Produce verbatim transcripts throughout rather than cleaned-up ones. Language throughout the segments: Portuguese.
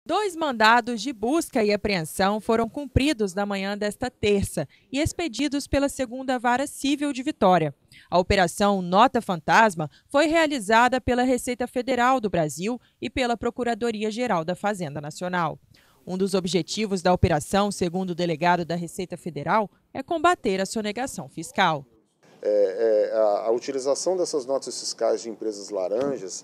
Dois mandados de busca e apreensão foram cumpridos na manhã desta terça e expedidos pela segunda Vara Civil de Vitória. A Operação Nota Fantasma foi realizada pela Receita Federal do Brasil e pela Procuradoria-Geral da Fazenda Nacional. Um dos objetivos da operação, segundo o delegado da Receita Federal, é combater a sonegação fiscal. É, é, a, a utilização dessas notas fiscais de empresas laranjas,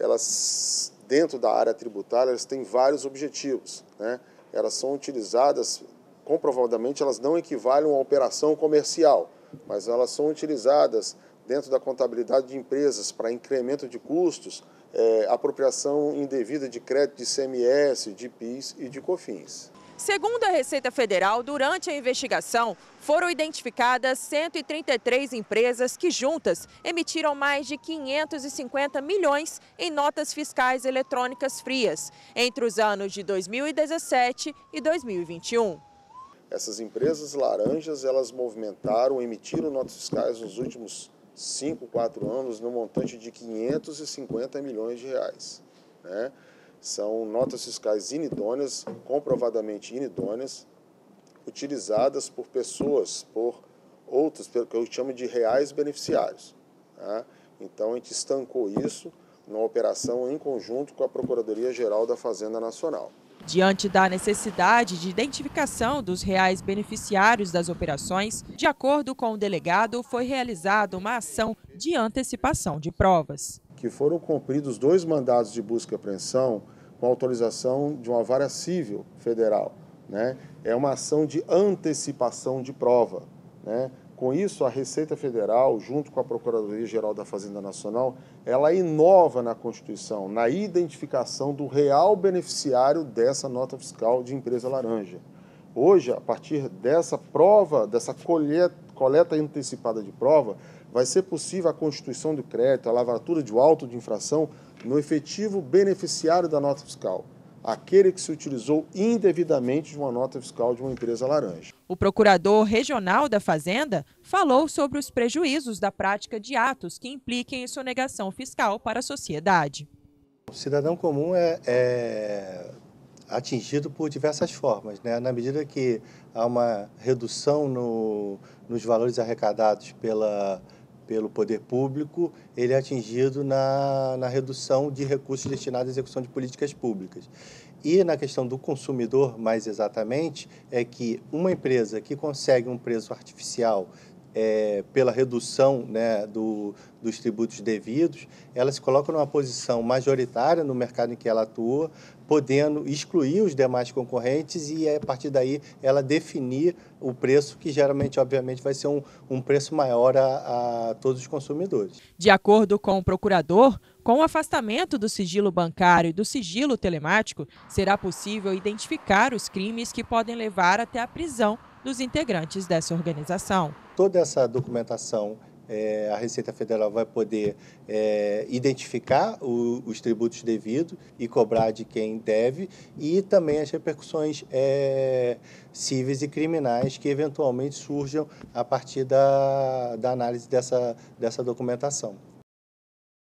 elas, dentro da área tributária, elas têm vários objetivos, né? Elas são utilizadas, comprovadamente, elas não equivalem a uma operação comercial, mas elas são utilizadas dentro da contabilidade de empresas para incremento de custos, é, apropriação indevida de crédito de I C M S, de PIS e de COFINS. Segundo a Receita Federal, durante a investigação, foram identificadas cento e trinta e três empresas que juntas emitiram mais de quinhentos e cinquenta milhões em notas fiscais eletrônicas frias, entre os anos de dois mil e dezessete e dois mil e vinte e um. Essas empresas laranjas, elas movimentaram, emitiram notas fiscais nos últimos cinco, quatro anos no montante de quinhentos e cinquenta milhões de reais, né? São notas fiscais inidôneas, comprovadamente inidôneas, utilizadas por pessoas, por outros, pelo que eu chamo de reais beneficiários, tá? Então, a gente estancou isso numa operação em conjunto com a Procuradoria-Geral da Fazenda Nacional. Diante da necessidade de identificação dos reais beneficiários das operações, de acordo com o delegado, foi realizada uma ação de antecipação de provas. Que foram cumpridos dois mandados de busca e apreensão com autorização de uma vara civil federal, né? É uma ação de antecipação de prova, né? Com isso, a Receita Federal, junto com a Procuradoria-Geral da Fazenda Nacional, ela inova na Constituição, na identificação do real beneficiário dessa nota fiscal de empresa laranja. Hoje, a partir dessa prova, dessa coleta, coleta antecipada de prova, vai ser possível a constituição do crédito, a lavratura de auto de infração no efetivo beneficiário da nota fiscal, aquele que se utilizou indevidamente de uma nota fiscal de uma empresa laranja. O procurador regional da Fazenda falou sobre os prejuízos da prática de atos que impliquem em sonegação fiscal para a sociedade. O cidadão comum é, é atingido por diversas formas, né? Na medida que há uma redução no, nos valores arrecadados pela pelo poder público, ele é atingido na, na redução de recursos destinados à execução de políticas públicas. E na questão do consumidor, mais exatamente, é que uma empresa que consegue um preço artificial é, pela redução, né, do, dos tributos devidos, ela se coloca numa posição majoritária no mercado em que ela atua, podendo excluir os demais concorrentes e, a partir daí, ela definir o preço que, geralmente, obviamente, vai ser um, um preço maior a, a todos os consumidores. De acordo com o procurador, com o afastamento do sigilo bancário e do sigilo telemático, será possível identificar os crimes que podem levar até a prisão dos integrantes dessa organização. Toda essa documentação, é, a Receita Federal vai poder é, identificar o, os tributos devidos e cobrar de quem deve, e também as repercussões é, cíveis e criminais que eventualmente surjam a partir da, da análise dessa, dessa documentação.